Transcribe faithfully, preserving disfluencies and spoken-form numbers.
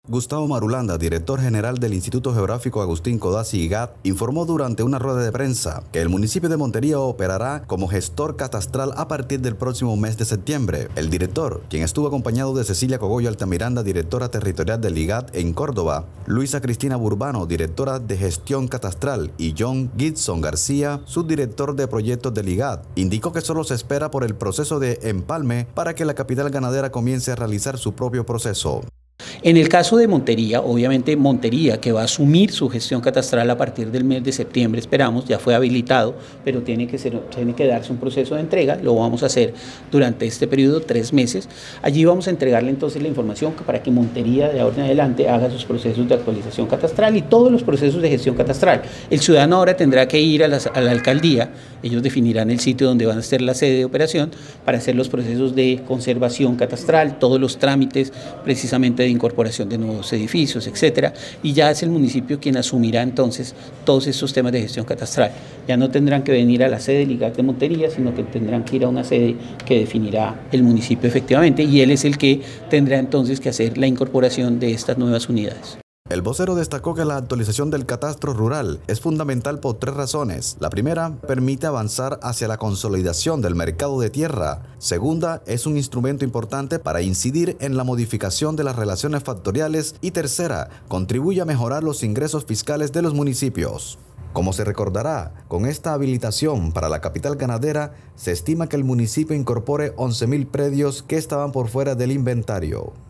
Gustavo Marulanda, director general del Instituto Geográfico Agustín Codazzi I G A D, informó durante una rueda de prensa que el municipio de Montería operará como gestor catastral a partir del próximo mes de septiembre. El director, quien estuvo acompañado de Cecilia Cogollo Altamiranda, directora territorial del I G A D en Córdoba, Luisa Cristina Burbano, directora de gestión catastral, y John Gibson García, subdirector de proyectos del I G A D, indicó que solo se espera por el proceso de empalme para que la capital ganadera comience a realizar su propio proceso. En el caso de Montería, obviamente Montería, que va a asumir su gestión catastral a partir del mes de septiembre, esperamos, ya fue habilitado, pero tiene que, ser, tiene que darse un proceso de entrega, lo vamos a hacer durante este periodo, tres meses. Allí vamos a entregarle entonces la información para que Montería de ahora en adelante haga sus procesos de actualización catastral y todos los procesos de gestión catastral. El ciudadano ahora tendrá que ir a la, a la alcaldía, ellos definirán el sitio donde van a ser la sede de operación para hacer los procesos de conservación catastral, todos los trámites precisamente de incorporación de nuevos edificios, etcétera, y ya es el municipio quien asumirá entonces todos estos temas de gestión catastral. Ya no tendrán que venir a la sede del I G A D de Montería, sino que tendrán que ir a una sede que definirá el municipio efectivamente, y él es el que tendrá entonces que hacer la incorporación de estas nuevas unidades. El vocero destacó que la actualización del catastro rural es fundamental por tres razones. La primera, permite avanzar hacia la consolidación del mercado de tierra. Segunda, es un instrumento importante para incidir en la modificación de las relaciones factoriales. Y tercera, contribuye a mejorar los ingresos fiscales de los municipios. Como se recordará, con esta habilitación para la capital ganadera, se estima que el municipio incorpore once mil predios que estaban por fuera del inventario.